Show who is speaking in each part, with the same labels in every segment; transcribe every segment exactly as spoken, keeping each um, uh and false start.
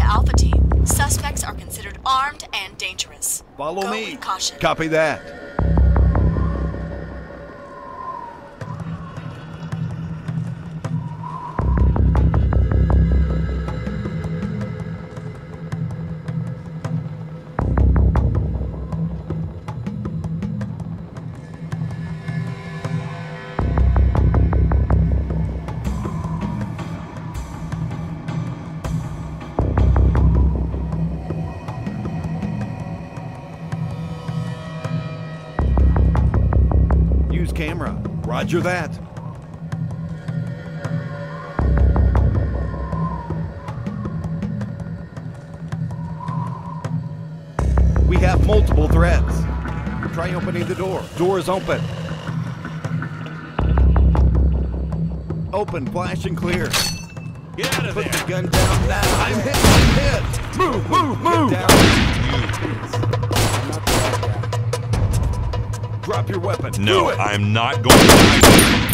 Speaker 1: to Alpha Team. Suspects are considered armed and dangerous.
Speaker 2: Follow
Speaker 1: Go
Speaker 2: me.
Speaker 1: with caution.
Speaker 2: Copy that. Camera. Roger that. We have multiple threats. Try opening the door. Door is open. Open, flash and clear.
Speaker 3: Get out of
Speaker 2: Put
Speaker 3: there.
Speaker 2: the gun down now. I'm hit, I'm hit. Move, move, move.
Speaker 3: Get down.
Speaker 2: Drop your weapon.
Speaker 3: No,
Speaker 2: Do it.
Speaker 3: I'm not going to.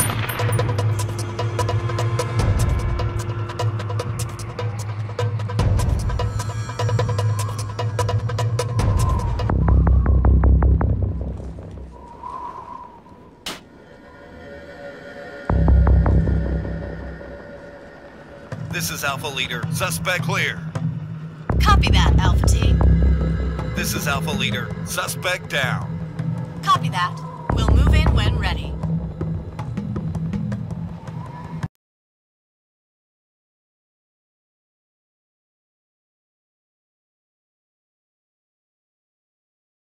Speaker 2: This is Alpha Leader. Suspect clear.
Speaker 1: Copy that, Alpha Team.
Speaker 2: This is Alpha Leader. Suspect down.
Speaker 1: Copy that. We'll move in when ready.